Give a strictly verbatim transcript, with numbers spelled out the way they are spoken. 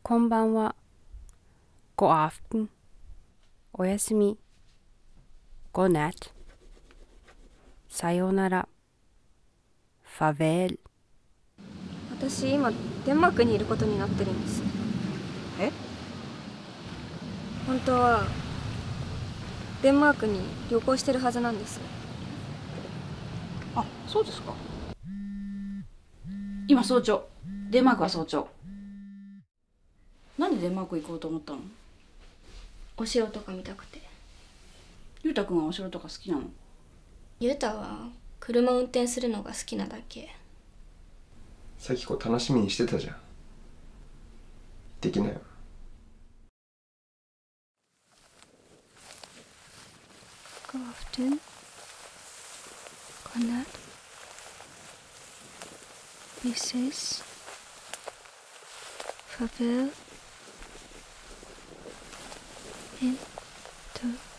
こんばんは。God aften. おやすみ。God nat. さようなら。Farvel. 私今デンマークにいることになってるんです。 え？ 本当はデンマークに旅行してるはずなんです。 あ、そうですか。今早朝。デンマークは早朝。なんでデンマーク行こうと思ったの？ お城とか見たくて。 ゆうたくんはお城とか好きなの？ ゆうたは車運転するのが好きなだけ。 さきこ楽しみにしてたじゃん。行ってきなよ。 God aften. God nat. Vi ses. Farvel. En, to.